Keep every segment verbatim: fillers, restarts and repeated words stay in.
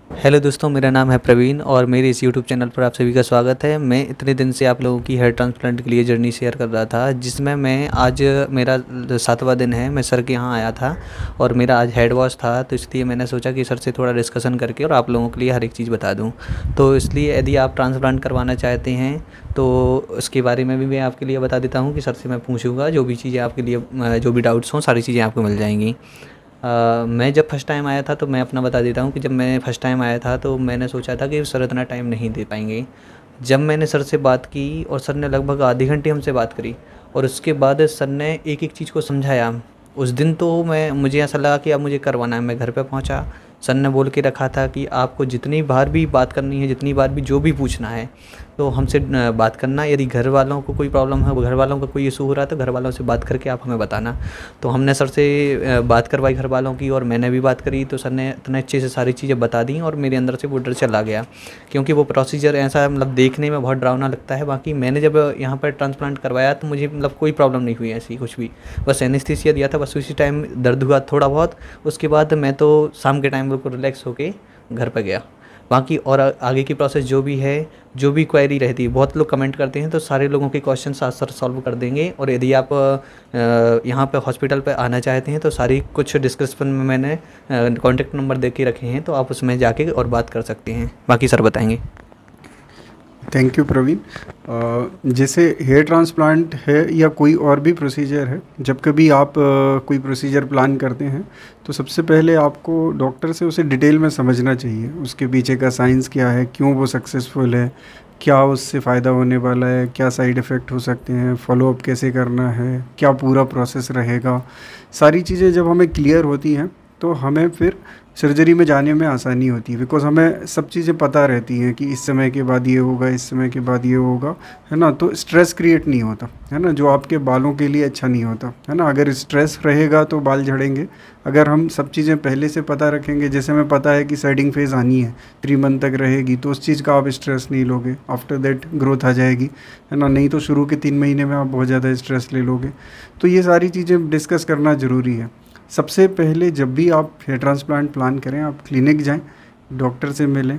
Hello दोस्तों, मेरा नाम है प्रवीण और मेरे इस यूट्यूब चैनल पर आप सभी का स्वागत है। मैं इतने दिन से आप लोगों की हेयर ट्रांसप्लांट के लिए जर्नी शेयर कर रहा था, जिसमें मैं आज मेरा सातवां दिन है। मैं सर के यहाँ आया था और मेरा आज हेड वॉश था, तो इसलिए मैंने सोचा कि सर से थोड़ा डिस्कशन करके और आप लोगों के लिए हर एक चीज़ बता दूँ। तो इसलिए यदि आप ट्रांसप्लांट करवाना चाहते हैं तो उसके बारे में भी मैं आपके लिए बता देता हूँ कि सर से मैं पूछूँगा जो भी चीज़ें आपके लिए, जो भी डाउट्स हों, सारी चीज़ें आपको मिल जाएंगी। अ, मैं जब फर्स्ट टाइम आया था तो मैं अपना बता देता हूँ कि जब मैं फ़र्स्ट टाइम आया था तो मैंने सोचा था कि सर इतना टाइम नहीं दे पाएँगे। जब मैंने सर से बात की और सर ने लगभग आधे घंटे हमसे बात करी और उसके बाद सर ने एक-एक चीज़ को समझाया। उस दिन तो मैं मुझे ऐसा लगा कि अब मुझे करवाना है। मैं घर पे पहुँचा, सर ने बोल के रखा था कि आपको जितनी बार भी बात करनी है, जितनी बार भी जो भी पूछना है, तो हमसे न बात करना। यदि घर वालों को कोई प्रॉब्लम है, घर वालों का कोई इशू हो रहा है, तो घर वालों से बात करके आप हमें बताना। तो हमने सर से अ, बात करवाई घर वालों की और मैंने भी बात करी, तो सर ने इतने अच्छे से सारी चीज़ें बता दी और मेरे अंदर से वो डर चला गया। क्योंकि वो प्रोसीजर ऐसा मतलब देखने में बहुत डरावना लगता है। बाकी मैंने जब यहाँ पर ट्रांसप्लांट करवाया तो मुझे मतलब कोई प्रॉब्लम नहीं हुई ऐसी कुछ भी। बस एनेस्थीसिया दिया था, बस उसी टाइम दर्द हुआ थोड़ा बहुत। उसके बाद मैं तो शाम के टाइम बिल्कुल रिलैक्स होके घर पे गया। बाकी और आ- आगे की प्रोसेस जो भी है, जो भी क्वेरी रहती है, बहुत लोग कमेंट करते हैं, तो सारे लोगों के क्वेश्चन साथ साथ सॉल्व कर देंगे। और यदि आप अ, यहाँ पे हॉस्पिटल पे आना चाहते हैं तो सारी कुछ डिस्क्रिप्शन में मैंने कॉन्टैक्ट नंबर दे के रखे हैं, तो आप उसमें जाके और बात कर सकते हैं। बाकी सर बताएंगे। Thank you Praveen. अ, जैसे हेयर ट्रांसप्लांट है या कोई और भी प्रोसीजर है, जब कभी आप अ, कोई प्रोसीजर प्लान करते हैं तो सबसे पहले आपको डॉक्टर से उसे डिटेल में समझना चाहिए। उसके पीछे का साइंस क्या है, क्यों वो सक्सेसफुल है, क्या उससे फ़ायदा होने वाला है, क्या साइड इफ़ेक्ट हो सकते हैं, फॉलोअप कैसे करना है, क्या पूरा प्रोसेस रहेगा। सारी चीज़ें जब हमें क्लियर होती हैं तो हमें फिर सर्जरी में जाने में आसानी होती है, बिकॉज़ हमें सब चीज़ें पता रहती हैं कि इस समय के बाद ये होगा, इस समय के बाद ये होगा, है ना। तो स्ट्रेस क्रिएट नहीं होता, है ना, जो आपके बालों के लिए अच्छा नहीं होता, है ना। अगर स्ट्रेस रहेगा तो बाल झड़ेंगे। अगर हम सब चीज़ें पहले से पता रखेंगे, जैसे हमें पता है कि सेटिंग फेज़ आनी है, थ्री मंथ तक रहेगी, तो उस चीज़ का आप स्ट्रेस नहीं लोगे। आफ्टर दैट ग्रोथ आ जाएगी, है ना। नहीं तो शुरू के तीन महीने में आप बहुत ज़्यादा स्ट्रेस ले लोगे। तो ये सारी चीज़ें डिस्कस करना ज़रूरी है। सबसे पहले जब भी आप हेयर ट्रांसप्लांट प्लान करें, आप क्लिनिक जाएं, डॉक्टर से मिलें।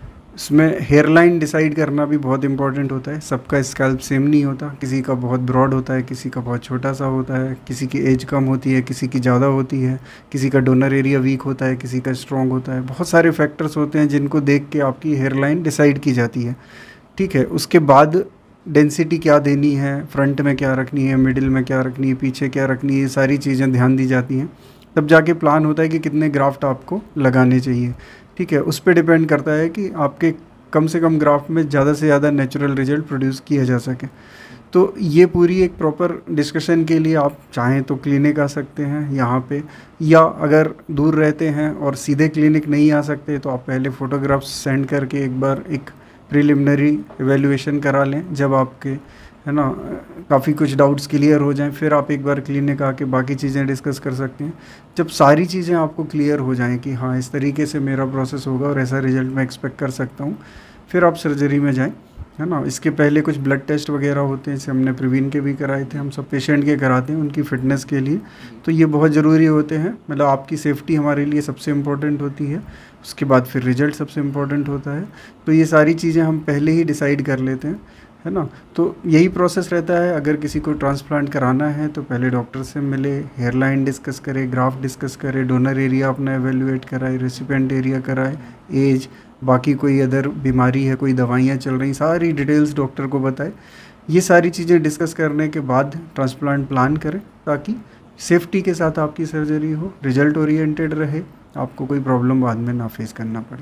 इसमें हेयर लाइन डिसाइड करना भी बहुत इंपॉर्टेंट होता है। सबका स्कैल्प सेम नहीं होता, किसी का बहुत ब्रॉड होता है, किसी का बहुत छोटा सा होता है, किसी की एज कम होती है, किसी की ज़्यादा होती है, किसी का डोनर एरिया वीक होता है, किसी का स्ट्रॉन्ग होता है। बहुत सारे फैक्टर्स होते हैं जिनको देख के आपकी हेयर लाइन डिसाइड की जाती है। ठीक है, उसके बाद डेंसिटी क्या देनी है, फ्रंट में क्या रखनी है, मिडिल में क्या रखनी है, पीछे क्या रखनी है, ये सारी चीज़ें ध्यान दी जाती हैं। तब जाके प्लान होता है कि कितने ग्राफ्ट आपको लगाने चाहिए। ठीक है, उस पे डिपेंड करता है कि आपके कम से कम ग्राफ्ट में ज़्यादा से ज़्यादा नेचुरल रिजल्ट प्रोड्यूस किया जा सके। तो ये पूरी एक प्रॉपर डिस्कशन के लिए आप चाहें तो क्लिनिक आ सकते हैं यहाँ पे, या अगर दूर रहते हैं और सीधे क्लिनिक नहीं आ सकते तो आप पहले फ़ोटोग्राफ्स सेंड करके एक बार एक प्रिलिमिनरी एवेल्यूएशन करा लें। जब आपके, है ना, काफ़ी कुछ डाउट्स क्लियर हो जाएं, फिर आप एक बार क्लिनिक आके बाकी चीज़ें डिस्कस कर सकते हैं। जब सारी चीज़ें आपको क्लियर हो जाएं कि हाँ इस तरीके से मेरा प्रोसेस होगा और ऐसा रिजल्ट मैं एक्सपेक्ट कर सकता हूँ, फिर आप सर्जरी में जाएं, है ना। इसके पहले कुछ ब्लड टेस्ट वगैरह होते हैं, जैसे हमने प्रवीण के भी कराए थे, हम सब पेशेंट के कराते हैं उनकी फ़िटनेस के लिए। तो ये बहुत ज़रूरी होते हैं, मतलब आपकी सेफ्टी हमारे लिए सबसे इम्पोर्टेंट होती है। उसके बाद फिर रिजल्ट सबसे इम्पोर्टेंट होता है। तो ये सारी चीज़ें हम पहले ही डिसाइड कर लेते हैं, है ना। तो यही प्रोसेस रहता है। अगर किसी को ट्रांसप्लांट कराना है तो पहले डॉक्टर से मिले, हेयर लाइन डिस्कस करे, ग्राफ डिस्कस करे, डोनर एरिया अपना एवेल्यूएट कराए, रेसिपिएंट एरिया कराए, एज, बाकी कोई अदर बीमारी है, कोई दवाइयाँ चल रही, सारी डिटेल्स डॉक्टर को बताए। ये सारी चीज़ें डिस्कस करने के बाद ट्रांसप्लांट प्लान करें, ताकि सेफ्टी के साथ आपकी सर्जरी हो, रिजल्ट ओरिएंटेड रहे, आपको कोई प्रॉब्लम बाद में ना फेस करना पड़े।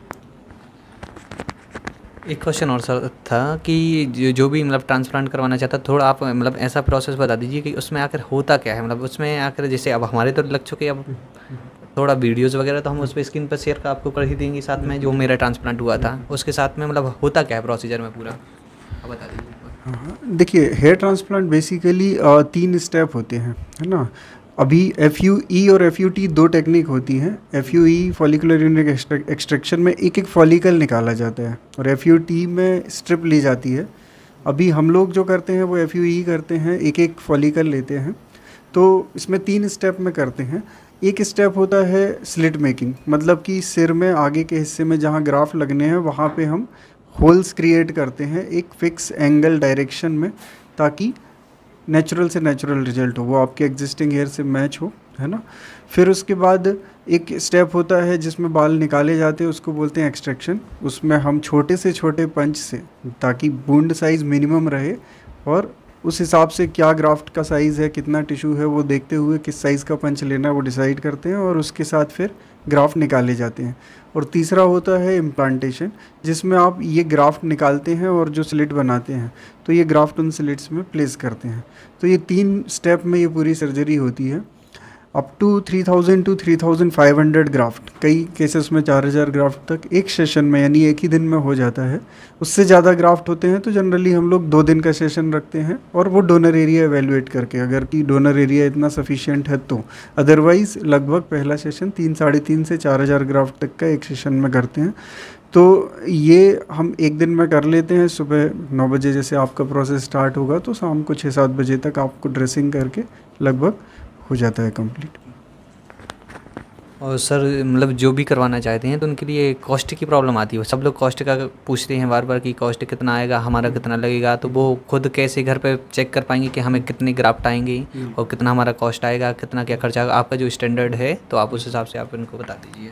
एक क्वेश्चन और सर था कि जो जो भी मतलब ट्रांसप्लांट करवाना चाहता, थोड़ा आप मतलब ऐसा प्रोसेस बता दीजिए कि उसमें आकर होता क्या है। मतलब उसमें आकर जैसे अब हमारे तो लग चुके, अब थोड़ा वीडियोस वगैरह तो हम उस पर स्क्रीन पर शेयर का आपको कर ही देंगे, साथ में जो मेरा ट्रांसप्लांट हुआ था उसके साथ में मतलब होता क्या है प्रोसीजर में पूरा, अब बता दीजिए। हाँ, देखिए हेयर ट्रांसप्लांट बेसिकली तीन स्टेप होते हैं, है ना। अभी एफ यू ई और एफ यू टी दो टेक्निक होती हैं। F U E follicular unit extraction में एक एक फॉलिकल निकाला जाता है, और एफ यू टी में स्ट्रिप ली जाती है। अभी हम लोग जो करते हैं वो एफ यू ई करते हैं, एक एक फॉलिकल लेते हैं। तो इसमें तीन स्टेप में करते हैं। एक स्टेप होता है स्लिट मेकिंग, मतलब कि सिर में आगे के हिस्से में जहाँ ग्राफ लगने हैं वहाँ पे हम होल्स क्रिएट करते हैं एक फिक्स एंगल डायरेक्शन में, ताकि नेचुरल से नेचुरल रिजल्ट हो, वो आपके एग्जिस्टिंग हेयर से मैच हो, है ना। फिर उसके बाद एक स्टेप होता है जिसमें बाल निकाले जाते हैं, उसको बोलते हैं एक्सट्रैक्शन। उसमें हम छोटे से छोटे पंच से, ताकि बूंद साइज़ मिनिमम रहे और उस हिसाब से क्या ग्राफ्ट का साइज़ है, कितना टिश्यू है, वो देखते हुए किस साइज़ का पंच लेना है वो डिसाइड करते हैं और उसके साथ फिर ग्राफ्ट निकाले जाते हैं। और तीसरा होता है इम्प्लांटेशन, जिसमें आप ये ग्राफ्ट निकालते हैं और जो स्लिट बनाते हैं तो ये ग्राफ्ट उन स्लिट्स में प्लेस करते हैं। तो ये तीन स्टेप में ये पूरी सर्जरी होती है। Up to three thousand to three thousand five hundred graft, कई केसेस में चार हज़ार ग्राफ्ट तक एक सेशन में यानी एक ही दिन में हो जाता है। उससे ज़्यादा ग्राफ्ट होते हैं तो जनरली हम लोग दो दिन का सेशन रखते हैं, और वो डोनर एरिया एवेलुएट करके, अगर कि डोनर एरिया इतना सफिशिएंट है तो। अदरवाइज़ लगभग पहला सेशन तीन साढ़े तीन से चार हज़ार ग्राफ्ट तक का एक सेशन में करते हैं। तो ये हम एक दिन में कर लेते हैं। सुबह नौ बजे जैसे आपका प्रोसेस स्टार्ट होगा तो शाम को छः सात बजे तक आपको ड्रेसिंग करके लगभग हो जाता है कंप्लीट। और सर मतलब जो भी करवाना चाहते हैं तो उनके लिए कॉस्ट की प्रॉब्लम आती है, सब लोग कॉस्ट का पूछते हैं बार बार कि कॉस्ट कितना आएगा, हमारा कितना लगेगा, तो वो खुद कैसे घर पे चेक कर पाएंगे कि हमें कितने ग्राफ्ट आएंगे और कितना हमारा कॉस्ट आएगा, कितना क्या खर्चा आएगा। आपका जो स्टैंडर्ड है तो आप उस हिसाब से आप इनको बता दीजिए।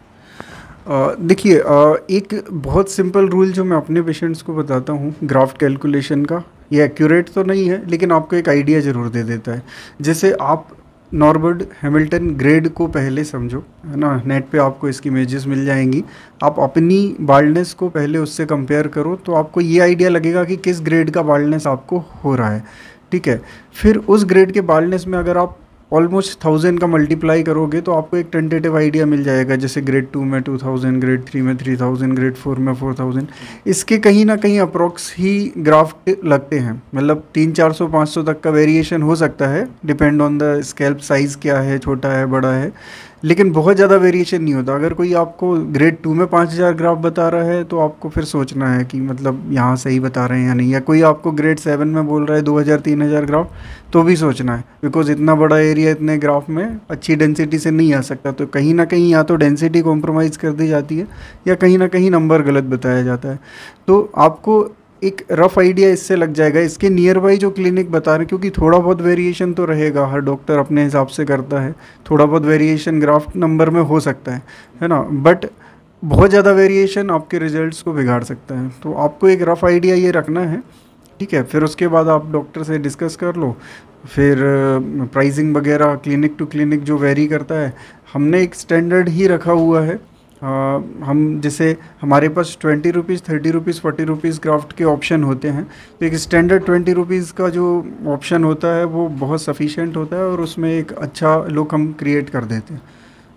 देखिए, एक बहुत सिंपल रूल जो मैं अपने पेशेंट्स को बताता हूँ ग्राफ्ट कैलकुलेशन का, ये एक्यूरेट तो नहीं है लेकिन आपको एक आइडिया ज़रूर दे देता है। जैसे आप नॉर्बर्ट हैमिल्टन ग्रेड को पहले समझो, है ना, नेट पे आपको इसकी इमेजेस मिल जाएंगी। आप अपनी बाल्डनेस को पहले उससे कंपेयर करो तो आपको ये आइडिया लगेगा कि किस ग्रेड का बाल्डनेस आपको हो रहा है, ठीक है। फिर उस ग्रेड के बाल्डनेस में अगर आप ऑलमोस्ट थाउजेंड का मल्टीप्लाई करोगे तो आपको एक टेंटेटिव आइडिया मिल जाएगा, जैसे ग्रेड टू में टू थाउजेंड, ग्रेड थ्री में थ्री थाउजेंड, ग्रेड फोर में फोर थाउजेंड। इसके कहीं ना कहीं अप्रोक्स ही ग्राफ्ट लगते हैं, मतलब तीन चार सौ पाँच सौ तक का वेरिएशन हो सकता है, depend on the scalp size क्या है, छोटा है बड़ा है, लेकिन बहुत ज़्यादा वेरिएशन नहीं होता। अगर कोई आपको ग्रेड टू में पाँच हज़ार ग्राफ बता रहा है तो आपको फिर सोचना है कि मतलब यहाँ सही बता रहे हैं या नहीं, या कोई आपको ग्रेड सेवन में बोल रहा है दो हज़ार तीन हज़ार ग्राफ, तो भी सोचना है, बिकॉज इतना बड़ा एरिया इतने ग्राफ में अच्छी डेंसिटी से नहीं आ सकता। तो कहीं ना कहीं या तो डेंसिटी कॉम्प्रोमाइज़ कर दी जाती है या कहीं ना कहीं नंबर गलत बताया जाता है। तो आपको एक रफ़ आइडिया इससे लग जाएगा। इसके नियर बाई जो क्लिनिक बता रहे हैं, क्योंकि थोड़ा बहुत वेरिएशन तो रहेगा, हर डॉक्टर अपने हिसाब से करता है, थोड़ा बहुत वेरिएशन ग्राफ्ट नंबर में हो सकता है है ना, बट बहुत ज़्यादा वेरिएशन आपके रिजल्ट्स को बिगाड़ सकता है। तो आपको एक रफ़ आइडिया ये रखना है, ठीक है। फिर उसके बाद आप डॉक्टर से डिस्कस कर लो, फिर प्राइसिंग वगैरह क्लिनिक टू क्लिनिक जो वेरी करता है। हमने एक स्टैंडर्ड ही रखा हुआ है। Uh, हम जैसे हमारे पास twenty rupees, thirty rupees, forty rupees craft के ऑप्शन होते हैं, तो एक स्टैंडर्ड ट्वेंटी रुपीज़ का जो ऑप्शन होता है वो बहुत सफिशिएंट होता है और उसमें एक अच्छा लुक हम क्रिएट कर देते हैं।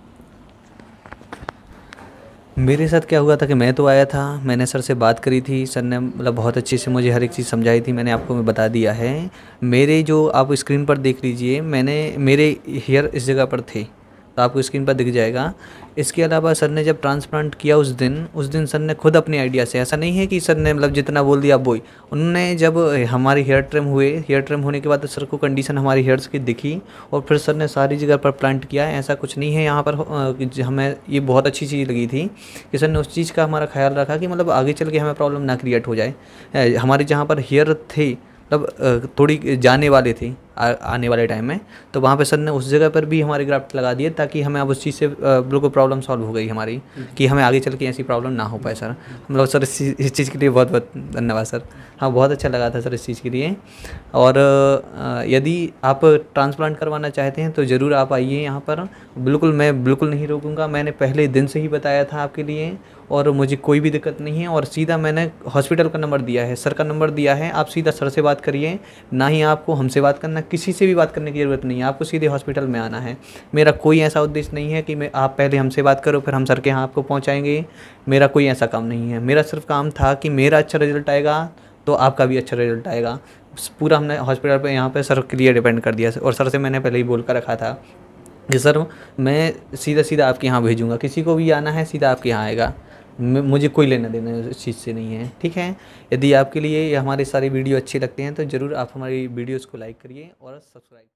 मेरे साथ क्या हुआ था कि मैं तो आया था, मैंने सर से बात करी थी, सर ने मतलब बहुत अच्छे से मुझे हर एक चीज़ समझाई थी, मैंने आपको मैं बता दिया है। मेरे जो आप स्क्रीन पर देख लीजिए, मैंने मेरे हेयर इस जगह पर थे तो आपको स्क्रीन पर दिख जाएगा। इसके अलावा सर ने जब ट्रांसप्लांट किया उस दिन उस दिन सर ने खुद अपनी आइडिया से, ऐसा नहीं है कि सर ने मतलब जितना बोल दिया वो ही, उन्होंने जब हमारे हेयर ट्रिम हुए, हेयर ट्रिम होने के बाद तो सर को कंडीशन हमारी हेयर्स की दिखी और फिर सर ने सारी जगह पर प्लांट किया। ऐसा कुछ नहीं है यहाँ पर, हमें ये बहुत अच्छी चीज़ लगी थी कि सर ने उस चीज़ का हमारा ख्याल रखा कि मतलब आगे चल के हमें प्रॉब्लम ना क्रिएट हो जाए। हमारे जहाँ पर हेयर थे मतलब थोड़ी जाने वाले थे आ, आने वाले टाइम में, तो वहाँ पे सर ने उस जगह पर भी हमारे ग्राफ्ट लगा दिए ताकि हमें अब उस चीज़ से बिल्कुल प्रॉब्लम सॉल्व हो गई हमारी, कि हमें आगे चल के ऐसी प्रॉब्लम ना हो पाए। सर मतलब सर इस इस चीज़ के लिए बहुत बहुत धन्यवाद सर। हाँ, बहुत अच्छा लगा था सर इस चीज़ के लिए। और यदि आप ट्रांसप्लांट करवाना चाहते हैं तो ज़रूर आप आइए यहाँ पर, बिल्कुल मैं बिल्कुल नहीं रोकूँगा। मैंने पहले दिन से ही बताया था आपके लिए और मुझे कोई भी दिक्कत नहीं है। और सीधा मैंने हॉस्पिटल का नंबर दिया है, सर का नंबर दिया है, आप सीधा सर से बात करिए, ना ही आपको हमसे बात करना, किसी से भी बात करने की ज़रूरत नहीं है, आपको सीधे हॉस्पिटल में आना है। मेरा कोई ऐसा उद्देश्य नहीं है कि मैं आप पहले हमसे बात करो फिर हम सर के यहाँ आपको पहुँचाएँगे, मेरा कोई ऐसा काम नहीं है। मेरा सिर्फ काम था कि मेरा अच्छा रिजल्ट आएगा तो आपका भी अच्छा रिजल्ट आएगा। पूरा हमने हॉस्पिटल पे यहाँ पे सर के लिए डिपेंड कर दिया। और सर से मैंने पहले ही बोल कर रखा था कि सर मैं सीधा सीधा आपके यहाँ भेजूँगा, किसी को भी आना है सीधा आपके यहाँ आएगा, मुझे कोई लेना देना इस चीज़ से नहीं है, ठीक है। यदि आपके लिए हमारे सारे वीडियो अच्छे लगते हैं तो ज़रूर आप हमारी वीडियोज़ को लाइक करिए और सब्सक्राइब।